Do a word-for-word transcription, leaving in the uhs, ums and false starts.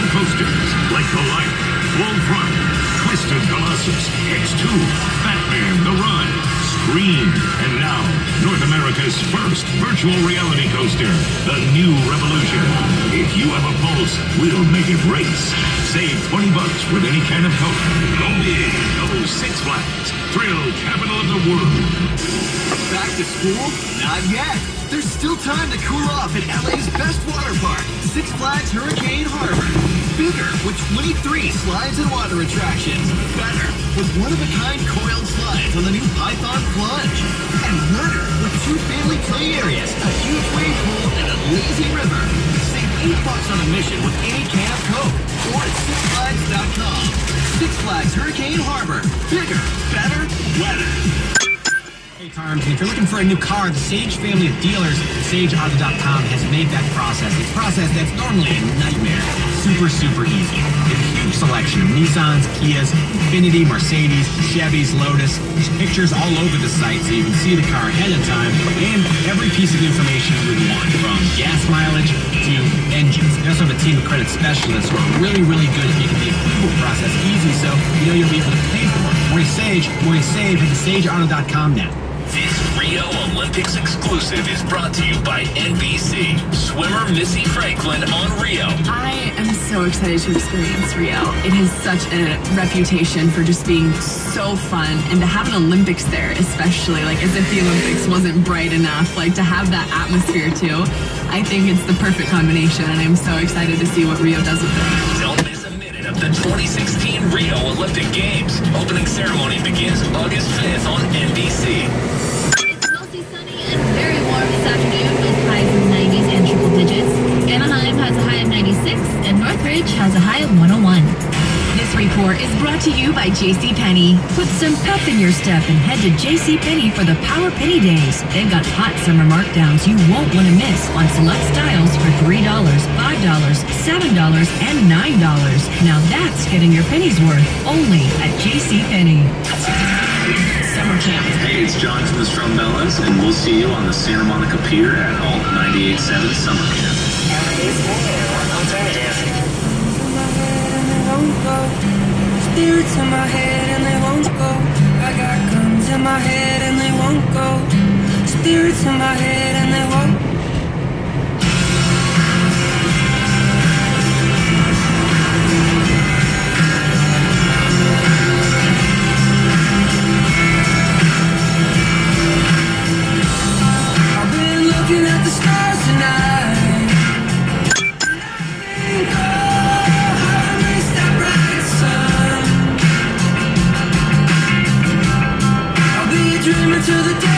coasters like Goliath, Full Front, Twisted Colossus, X two, Batman The Run, Scream, and now North America's first virtual reality coaster, the New Revolution. If you have a pulse, we'll make it race. Save twenty bucks with any kind of Coke. Go big, go Six Flags, thrill capital of the world. Back to school? Not yet. There's still time to cool off at L A's best water park, Six Flags Hurricane Harbor. Bigger with twenty-three slides and water attractions. Better with one-of-a-kind coiled slides on the new Python Plunge. And wetter with two family play areas, a huge wave pool, and a lazy river. Save eight bucks on admission with any can of Coke or at six flags dot com. Six Flags Hurricane Harbor. Bigger, better, wetter. Hey Tarms, if you're looking for a new car, the Sage family of dealers at sage auto dot com has made that process, a process that's normally a nightmare, super, super easy. They have a huge selection of Nissans, Kias, Infiniti, Mercedes, Chevys, Lotus. There's pictures all over the site so you can see the car ahead of time, and every piece of information you would want, from gas mileage to engines. They also have a team of credit specialists who are really, really good at making the approval process easy, so you know you'll be able to pay for it. More Sage, more Save at the sage auto dot com now. This Rio Olympics exclusive is brought to you by N B C. Swimmer Missy Franklin on Rio. I am so excited to experience Rio. It has such a reputation for just being so fun, and to have an Olympics there, especially, like as if the Olympics wasn't bright enough, like to have that atmosphere too. I think it's the perfect combination, and I'm so excited to see what Rio does with it. Don't miss a minute of the twenty sixteen Rio Olympic Games. Opening ceremony begins August fifth on N B C. Very warm this afternoon with highs in the nineties and triple digits. Anaheim has a high of ninety-six and Northridge has a high of one oh one. This report is brought to you by JCPenney. Put some pep in your step and head to JCPenney for the Power Penny Days. They've got hot summer markdowns you won't want to miss on select styles for three dollars, five dollars, seven dollars, and nine dollars. Now that's getting your pennies worth only at JCPenney. Summer Camp. Hey, it's John from the Strumbellas, and we'll see you on the Santa Monica Pier at Alt ninety-eight point seven Summer Camp. Spirits in my head and they won't go. I got guns in my head and they won't go. Spirits in my head and they won't. I've been looking at the stars tonight. Dreaming to the day.